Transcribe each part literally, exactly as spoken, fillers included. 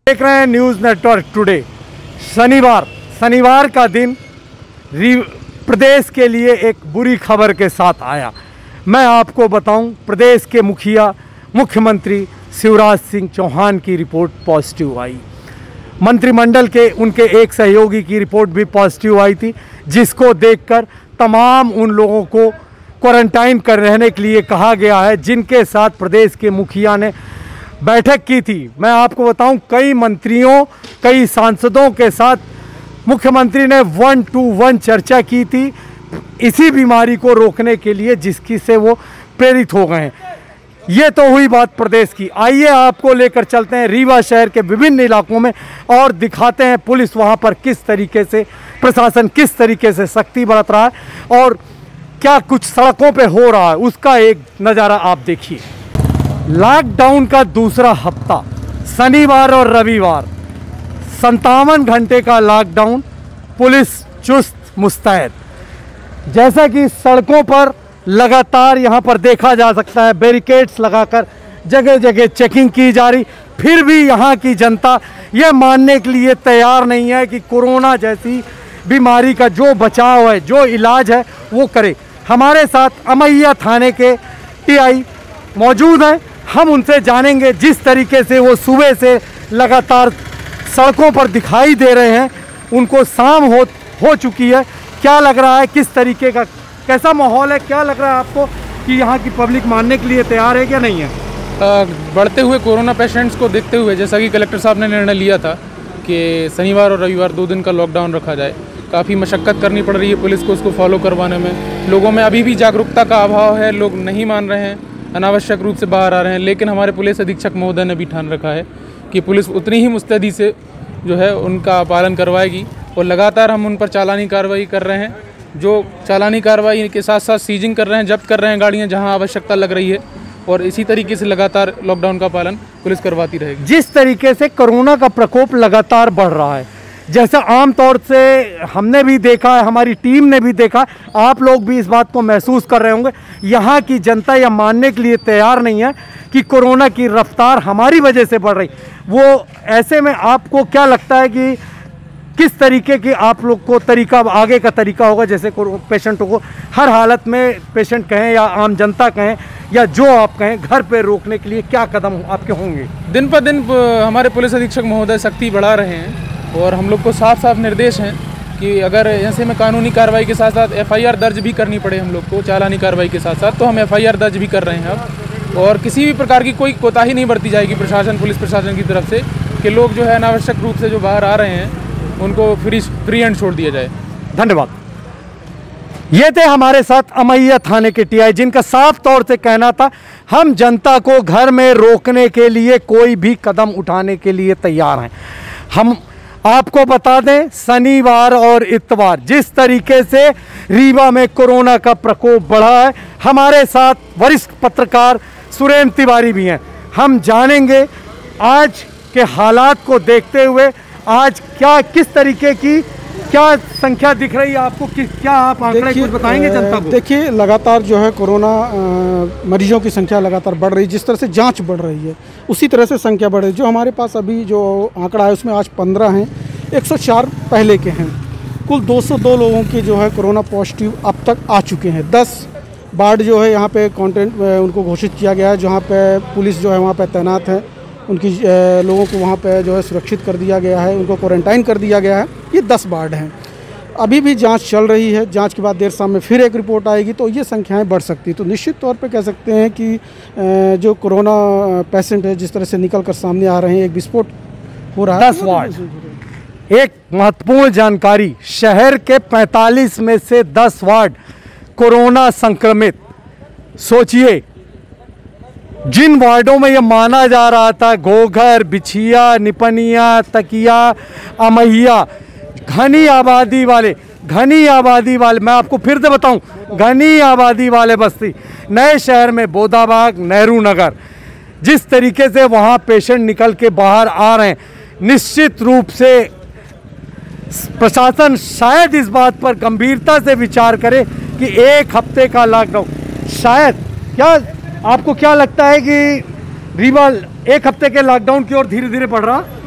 देख रहे हैं न्यूज़ नेटवर्क टुडे। शनिवार शनिवार का दिन प्रदेश के लिए एक बुरी खबर के साथ आया। मैं आपको बताऊं, प्रदेश के मुखिया मुख्यमंत्री शिवराज सिंह चौहान की रिपोर्ट पॉजिटिव आई। मंत्रिमंडल के उनके एक सहयोगी की रिपोर्ट भी पॉजिटिव आई थी, जिसको देखकर तमाम उन लोगों को क्वारंटाइन कर रहने के लिए कहा गया है, जिनके साथ प्रदेश के मुखिया ने बैठक की थी। मैं आपको बताऊं, कई मंत्रियों कई सांसदों के साथ मुख्यमंत्री ने वन टू वन चर्चा की थी इसी बीमारी को रोकने के लिए, जिसकी से वो प्रेरित हो गए हैं। ये तो हुई बात प्रदेश की। आइए आपको लेकर चलते हैं रीवा शहर के विभिन्न इलाकों में और दिखाते हैं पुलिस वहाँ पर किस तरीके से, प्रशासन किस तरीके से सख्ती बरत रहा है और क्या कुछ सड़कों पे हो रहा है, उसका एक नज़ारा आप देखिए। लॉकडाउन का दूसरा हफ्ता, शनिवार और रविवार, संतावन घंटे का लॉकडाउन, पुलिस चुस्त मुस्तैद। जैसा कि सड़कों पर लगातार यहाँ पर देखा जा सकता है, बैरिकेड्स लगाकर जगह जगह चेकिंग की जा रही, फिर भी यहाँ की जनता ये मानने के लिए तैयार नहीं है कि कोरोना जैसी बीमारी का जो बचाव है, जो इलाज है, वो करे। हमारे साथ अमैया थाने के टीआई मौजूद हैं, हम उनसे जानेंगे जिस तरीके से वो सुबह से लगातार सड़कों पर दिखाई दे रहे हैं। उनको शाम हो हो चुकी है, क्या लग रहा है, किस तरीके का कैसा माहौल है, क्या लग रहा है आपको कि यहाँ की पब्लिक मानने के लिए तैयार है क्या नहीं है? आ, बढ़ते हुए कोरोना पेशेंट्स को देखते हुए, जैसा कि कलेक्टर साहब ने निर्णय लिया था कि शनिवार और रविवार दो दिन का लॉकडाउन रखा जाए, काफ़ी मशक्क़त करनी पड़ रही है पुलिस को उसको फॉलो करवाने में। लोगों में अभी भी जागरूकता का अभाव है, लोग नहीं मान रहे हैं, अनावश्यक रूप से बाहर आ रहे हैं। लेकिन हमारे पुलिस अधीक्षक महोदय ने भी ठान रखा है कि पुलिस उतनी ही मुस्तैदी से जो है उनका पालन करवाएगी और लगातार हम उन पर चालानी कार्रवाई कर रहे हैं। जो चालानी कार्रवाई के साथ साथ सीजिंग कर रहे हैं, जब्त कर रहे हैं गाड़ियाँ जहाँ आवश्यकता लग रही है, और इसी तरीके से लगातार लॉकडाउन का पालन पुलिस करवाती रहेगी। जिस तरीके से कोरोना का प्रकोप लगातार बढ़ रहा है, जैसा आम तौर से हमने भी देखा है, हमारी टीम ने भी देखा, आप लोग भी इस बात को महसूस कर रहे होंगे, यहाँ की जनता यह मानने के लिए तैयार नहीं है कि कोरोना की रफ्तार हमारी वजह से बढ़ रही। वो ऐसे में आपको क्या लगता है कि किस तरीके की आप लोग को तरीका, आगे का तरीका होगा, जैसे पेशेंटों को हर हालत में, पेशेंट कहें या आम जनता कहें या जो आप कहें, घर पे रोकने के लिए क्या कदम आपके होंगे? दिन पर दिन हमारे पुलिस अधीक्षक महोदय सख्ती बढ़ा रहे हैं और हम लोग को साफ साफ निर्देश हैं कि अगर ऐसे में कानूनी कार्रवाई के साथ साथ एफआईआर दर्ज भी करनी पड़े हम लोग को, चालानी कार्रवाई के साथ साथ, तो हम एफआईआर दर्ज भी कर रहे हैं अब। और किसी भी प्रकार की कोई कोताही नहीं बरती जाएगी प्रशासन, पुलिस प्रशासन की तरफ से, कि लोग जो है अनावश्यक रूप से जो बाहर आ रहे हैं उनको फ्री फ्री हैंड छोड़ दिया जाए। धन्यवाद। ये थे हमारे साथ अमैया थाने के टीआई, जिनका साफ तौर से कहना था हम जनता को घर में रोकने के लिए कोई भी कदम उठाने के लिए तैयार हैं। हम आपको बता दें, शनिवार और इतवार जिस तरीके से रीवा में कोरोना का प्रकोप बढ़ा है, हमारे साथ वरिष्ठ पत्रकार सुरेंद्र तिवारी भी हैं। हम जानेंगे आज के हालात को देखते हुए आज क्या, किस तरीके की क्या संख्या दिख रही है आपको, कि क्या आप आंकड़े कुछ बताएंगे जनता को? देखिए, लगातार जो है कोरोना मरीजों की संख्या लगातार बढ़ रही है। जिस तरह से जांच बढ़ रही है उसी तरह से संख्या बढ़ रही है। जो हमारे पास अभी जो आंकड़ा है उसमें आज पंद्रह हैं, एक सौ चार पहले के हैं। कुल दो सौ दो लोगों के जो है कोरोना पॉजिटिव अब तक आ चुके हैं। दस वार्ड जो है यहाँ पे कॉन्टेंट उनको घोषित किया गया है, जहाँ पे पुलिस जो है वहाँ पे तैनात है, उनकी लोगों को वहाँ पे जो है सुरक्षित कर दिया गया है, उनको क्वारंटाइन कर दिया गया है। ये दस वार्ड हैं। अभी भी जांच चल रही है, जांच के बाद देर शाम में फिर एक रिपोर्ट आएगी तो ये संख्याएं बढ़ सकती है। तो निश्चित तौर पे कह सकते हैं कि जो कोरोना पेशेंट है जिस तरह से निकल कर सामने आ रहे हैं, एक विस्फोट हो रहा है। दस वार्ड, एक महत्वपूर्ण जानकारी, शहर के पैंतालीस में से दस वार्ड कोरोना संक्रमित। सोचिए, जिन वार्डों में यह माना जा रहा था घोघर, बिछिया, निपनिया, तकिया, अमैया, घनी आबादी वाले घनी आबादी वाले मैं आपको फिर से बताऊं, घनी आबादी वाले बस्ती, नए शहर में बोदाबाग, नेहरू नगर, जिस तरीके से वहां पेशेंट निकल के बाहर आ रहे हैं, निश्चित रूप से प्रशासन शायद इस बात पर गंभीरता से विचार करे कि एक हफ्ते का लॉकडाउन, शायद क्या आपको क्या लगता है कि रीवा एक हफ्ते के लॉकडाउन की ओर धीरे धीरे बढ़ रहा?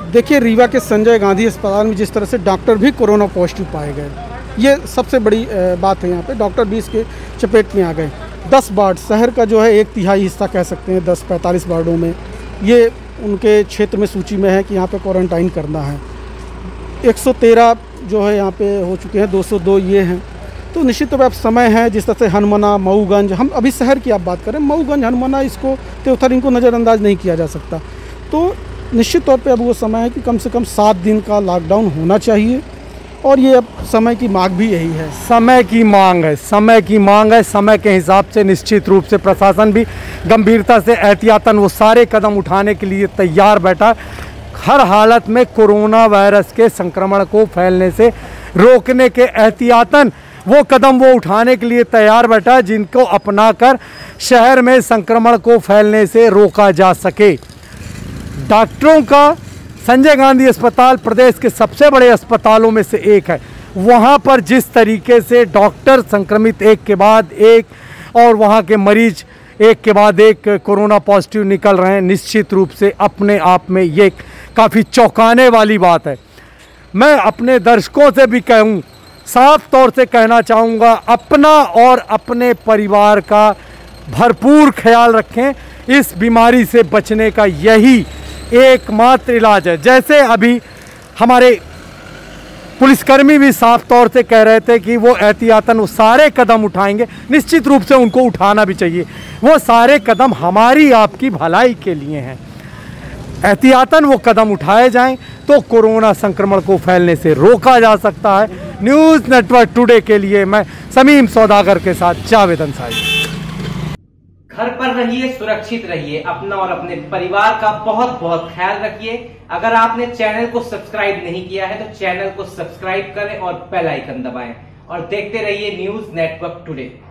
देखिए, रीवा के संजय गांधी अस्पताल में जिस तरह से डॉक्टर भी कोरोना पॉजिटिव पाए गए, ये सबसे बड़ी बात है। यहाँ पे डॉक्टर भी इसके चपेट में आ गए। दस वार्ड, शहर का जो है एक तिहाई हिस्सा कह सकते हैं, दस पैंतालीस वार्डों में ये उनके क्षेत्र में सूची में है कि यहाँ पे क्वारंटाइन करना है। एक सौ तेरह जो है यहाँ पे हो चुके हैं, दो सौ दो ये हैं। तो निश्चित तौर पर अब समय है, जिस तरह से हनुमाना, मऊगंज, हम अभी शहर की आप बात करें, मऊगंज, हनुमाना, इसको त्योथर, इनको नज़रअंदाज नहीं किया जा सकता। तो निश्चित तौर पे अब वो समय है कि कम से कम सात दिन का लॉकडाउन होना चाहिए, और ये अब समय की मांग भी यही है। समय की मांग है, समय की मांग है। समय के हिसाब से निश्चित रूप से प्रशासन भी गंभीरता से एहतियातन वो सारे कदम उठाने के लिए तैयार बैठा। हर हालत में कोरोना वायरस के संक्रमण को फैलने से रोकने के एहतियातन वो कदम वो उठाने के लिए तैयार बैठा, जिनको अपनाकर शहर में संक्रमण को फैलने से रोका जा सके। डॉक्टरों का संजय गांधी अस्पताल प्रदेश के सबसे बड़े अस्पतालों में से एक है। वहाँ पर जिस तरीके से डॉक्टर संक्रमित एक के बाद एक, और वहाँ के मरीज एक के बाद एक कोरोना पॉजिटिव निकल रहे हैं, निश्चित रूप से अपने आप में ये काफ़ी चौंकाने वाली बात है। मैं अपने दर्शकों से भी कहूँ, साफ तौर से कहना चाहूँगा, अपना और अपने परिवार का भरपूर ख्याल रखें। इस बीमारी से बचने का यही एकमात्र इलाज है। जैसे अभी हमारे पुलिसकर्मी भी साफ तौर से कह रहे थे कि वो एहतियातन वो सारे कदम उठाएंगे, निश्चित रूप से उनको उठाना भी चाहिए। वो सारे कदम हमारी आपकी भलाई के लिए हैं। एहतियातन वो कदम उठाए जाएं तो कोरोना संक्रमण को फैलने से रोका जा सकता है। न्यूज़ नेटवर्क टुडे के लिए मैं समीम सौदागर के साथ जावेद अंसारी। घर पर रहिए, सुरक्षित रहिए, अपना और अपने परिवार का बहुत बहुत ख्याल रखिए। अगर आपने चैनल को सब्सक्राइब नहीं किया है तो चैनल को सब्सक्राइब करें और बेल आइकन दबाएं, और देखते रहिए न्यूज़ नेटवर्क टुडे।